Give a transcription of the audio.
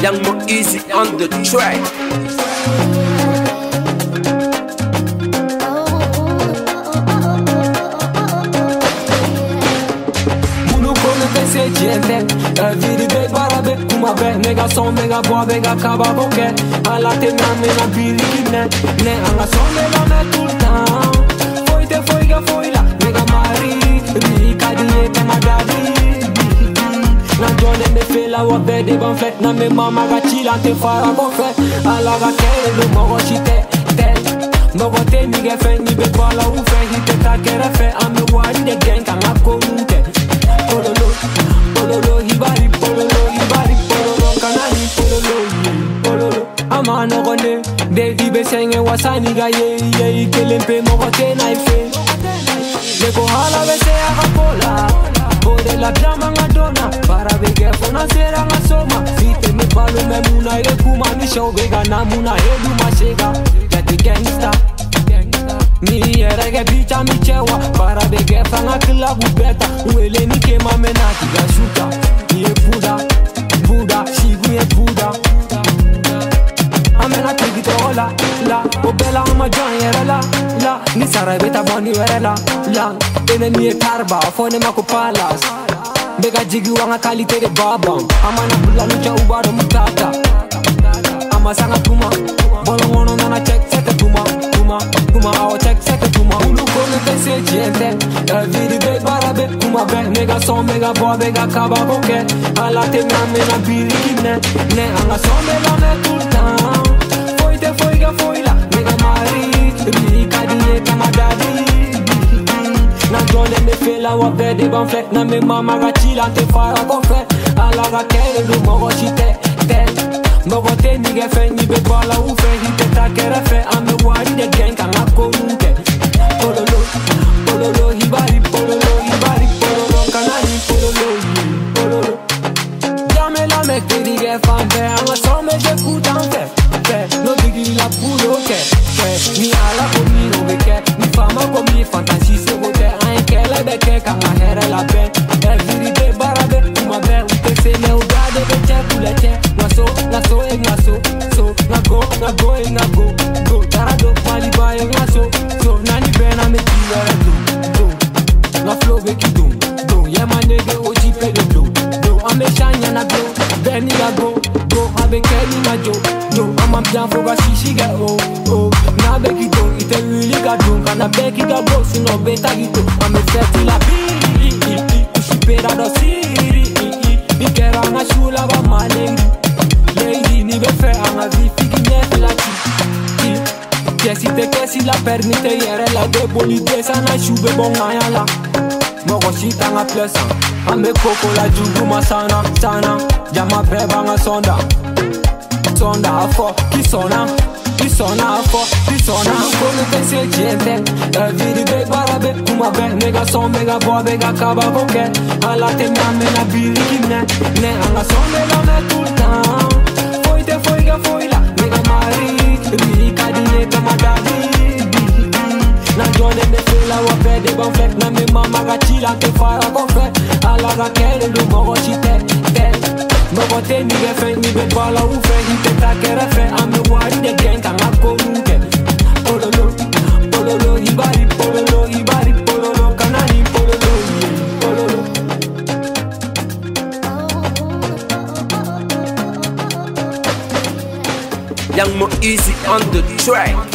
Young Mo Easy on the track. Vidi be barabe kuma be nega son mega boa mega kaba boke ala te na me na biri ne anga son mega me tout le temps foi te foi ga foi la mega mari ri kadi te magadi na jone me fe la wa be de ban flet na me mama ga chila te fara bo fe ala ga ke lo mo chite te mo te ni ge fe ni be bala u fe hite ta kera fe am me wari de gang kan ko mute pololo hibari pololo kanani pololo amano gone baby be senge wasani ga ye kelempe mo gote na ife le ko hala be se akapola bode la drama ngadona para be ge fona sera ngasoma fite me balu me muna ile kuma ni show be ga na muna hedu mashega ya the gangsta mi era ge bicha mi chewa para be ge fanga klabu beta wele ni ke mamena tiga shuka ni Buddha shigu ye Buddha amena tigi to la o bela ma join era la ni sara beta boni era la ene ni tarba fone mako palas bega jigi wanga kalite de baba amana bula lucha ubaro mutata ama sanga tuma bolo ngono na check sete tuma awo check sete tuma ulu kono te se gente vidi be barabe kuma be nega son mega boa mega kaba boke ala te na biri ne anga son mega me tout le temps foi ga foi la mega mari ri kadi te magadi na jone me fe la wa be de ban flet na me mama ga chila te fara ko fe ala ga kere lu mo chite te Mogo te ni ge fe ni be bala u fe hite ta kera fe ame wari de gang kan ko mute pololo hibari pololo kanani pololo Dame la me te di ge fan fe anga so me je kutan fe no digi la pulo ke mi ala conmigo be ke mi fama con mi fantasy se bote ai ke la be ke kan here la be every day barabe kuma be u te se me u gade be che kulete go tarado mali bayo ngaso nani bena me tiwere do na flow be ki do ye manege oji pe do ame shanya na do beni ga go abe keni na jo ama bien fo ga shishi ga na be ki do ite really ga do kana be ki ga go sino beta ki do ame feti la bi ushipera do siri ikera na shula ba malengi lady ni be fe anga vi fiki ne la che si la permite iere la debolite sana shube bonga la mogo shita nga plesa ambe koko la jugu masana jama beba nga sonda afo kisona afo kono te se gente vidi be barabe kuma be nega son mega boa mega kaba boke ala te na biri ne anga son mega me tout le temps foi ga foi la mega mari ri kadi te magadi na jone me fe la wa be de ban flet na me mama ga chila te fara ko fe ala ga kere lu mo chite mogo te ni ge fe ni be bala u fe hite ta kere fe am wari de gang kan ko mute pololo hibari pololo kanani pololo Young Mo Easy on the track.